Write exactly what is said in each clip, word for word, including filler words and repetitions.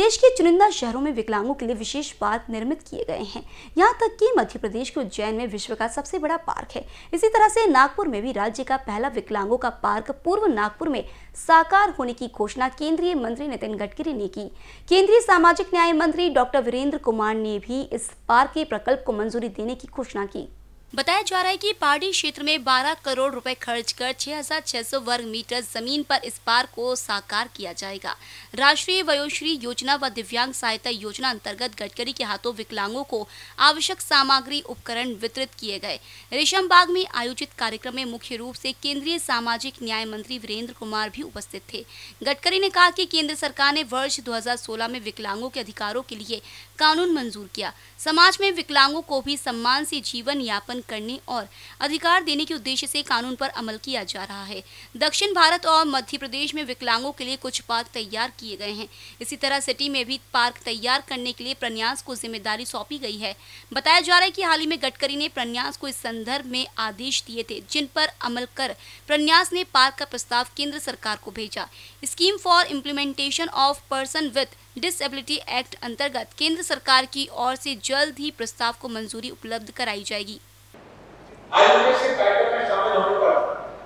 देश के चुनिंदा शहरों में विकलांगों के लिए विशेष पार्क निर्मित किए गए हैं। यहाँ तक कि मध्य प्रदेश के उज्जैन में विश्व का सबसे बड़ा पार्क है। इसी तरह से नागपुर में भी राज्य का पहला विकलांगों का पार्क पूर्व नागपुर में साकार होने की घोषणा केंद्रीय मंत्री नितिन गडकरी ने की। केंद्रीय सामाजिक न्याय मंत्री डॉक्टर वीरेंद्र कुमार ने भी इस पार्क के प्रकल्प को मंजूरी देने की घोषणा की। बताया जा रहा है कि पहाड़ी क्षेत्र में बारह करोड़ रुपए खर्च कर छह हज़ार छह सौ वर्ग मीटर जमीन पर इस पार्क को साकार किया जाएगा। राष्ट्रीय वयोश्री योजना व दिव्यांग सहायता योजना अंतर्गत गडकरी के हाथों विकलांगों को आवश्यक सामग्री उपकरण वितरित किए गए। रेशम बाग में आयोजित कार्यक्रम में मुख्य रूप से केंद्रीय सामाजिक न्याय मंत्री वीरेंद्र कुमार भी उपस्थित थे। गडकरी ने कहा कि केंद्र सरकार ने वर्ष दो हजार सोलह में विकलांगों के अधिकारों के लिए कानून मंजूर किया। समाज में विकलांगों को भी सम्मान से जीवन यापन करने और अधिकार देने के उद्देश्य से कानून पर अमल किया जा रहा है। दक्षिण भारत और मध्य प्रदेश में विकलांगों के लिए कुछ पार्क तैयार किए गए हैं। इसी तरह सिटी में भी पार्क तैयार करने के लिए प्रन्यास को जिम्मेदारी सौंपी गई है। बताया जा रहा है कि हाल ही में गडकरी ने प्रन्यास को इस संदर्भ में आदेश दिए थे, जिन पर अमल कर प्रन्यास ने पार्क का प्रस्ताव केंद्र सरकार को भेजा। Scheme for implementation of person with disability act अंतर्गत केंद्र सरकार की ओर से जल्द ही प्रस्ताव को मंजूरी उपलब्ध कराई जाएगी। आयोजन से कार्यक्रम में शामिल होने पर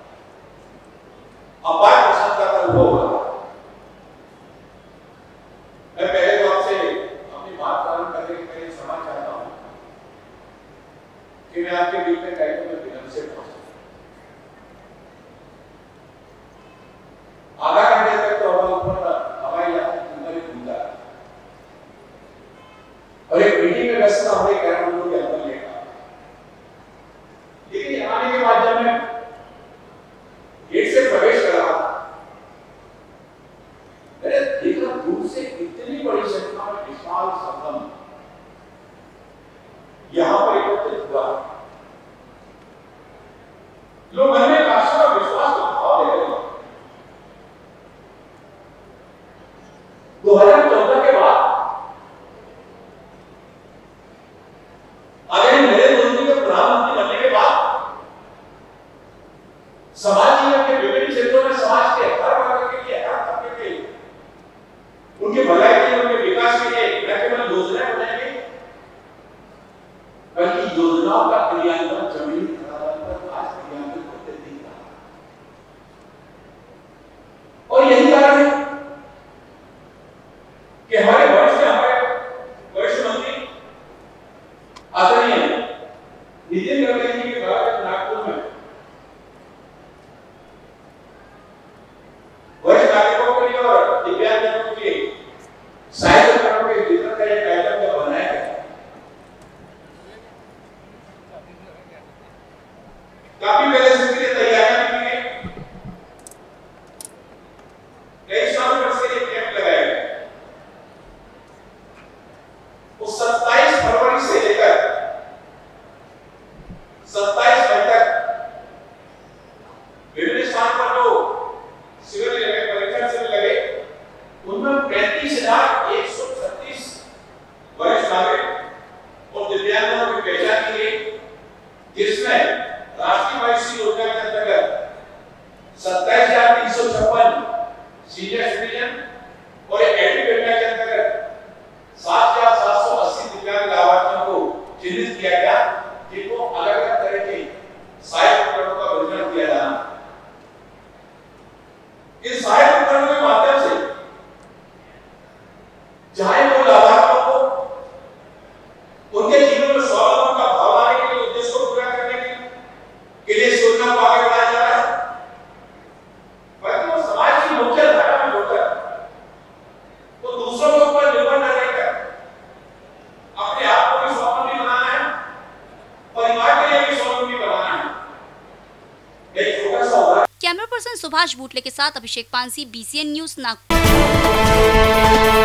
अपार प्रसन्नता का अनुभव हुआ। मैं पहले तो आपसे अपनी बात प्रारंभ करने के पहले क्षमा चाहता हूं कि मैं आपके बीच में कार्यक्रम में विलंब से पहुंचा। आधा घंटे तक तो हवा ऊपर हवाई यात्रा घूमता और एक मीटिंग में व्यस्त हमारे कार्यक्रमों के अंदर लेकर लेकिन आने के बाद जब मैं गेट से प्रवेश करा, मैंने देखा दूर से इतनी बड़ी संख्या में विशाल संगम यहां पर एकत्रित हुआ। लोग मन में आशा और विश्वास का भाव ले रहे हैं। दो हजार चौदह के बाद आगे नरेंद्र मोदी के प्रधानमंत्री बनने के बाद समाज जीवन के विभिन्न क्षेत्रों में समाज के हर वर्ग के लिए, हर तबके के लिए, उनके भलाई के लिए, उनके विकास के लिए न केवल योजनाएं बनाई गई, बल्कि योजनाओं का क्रियान्वयन जमीनी आधार पर आज क्रियान्वित होते दिख रहा है। और यही कारण है कि हमारे वर्ष से हमारे वरिष्ठ मंत्री आदरणीय नितिन गडकरी जी के द्वारा नागपुर में वरिष्ठ नागरिकों के लिए और दिव्यांगजनों के लिए सहायता उपकरणों के वितरण का एक कार्यक्रम जब बनाया गया, काफी पहले से इसके लिए तैयारियां की गई। कई सालों में इसके लिए कैंप लगाया गया। उस सत्ताईस फरवरी से लेकर सत्ताईस मई तक विभिन्न स्थान पर जो शिविर लगे, परीक्षा शिविर लगे, उनमें पैंतीस हजार एक सौ छत्तीस वरिष्ठ नागरिक और दिव्यांगों की पहचान की गई, जिसमें राष्ट्रीय वयोश्री योजना के अंतर्गत सत्ताईस हजार तीन सौ छप्पन सीनियर सिटीजन और एडुकेट के अंतर्गत सात हजार सात सौ अस्सी दिव्यांग लाभार्थियों को चिन्हित किया गया, जिनको अलग अलग तरह के सहायक उपकरणों का वितरण किया जाना। इस सहायक उपकरणों के माध्यम से चाहे वो लाभार्थियों को उनके जीवन में स्वावलंबन का भाव लाने के लिए, उद्देश्य को पूरा करने के लिए इस योजना को आगे बढ़ाया जा रहा है, बल्कि वो समाज की मुख्य धारा में होकर तो दूसरों के ऊपर निर्भर न रहकर अपने आप को भी स्वावलंबी बनाना है, परिवार के लिए भी स्वावलंबी बनाना है। एक छोटा सा उदाहरण। कैमरा पर्सन सुभाष बूटले के साथ अभिषेक पांसी, बीसीएन न्यूज, नागपुर।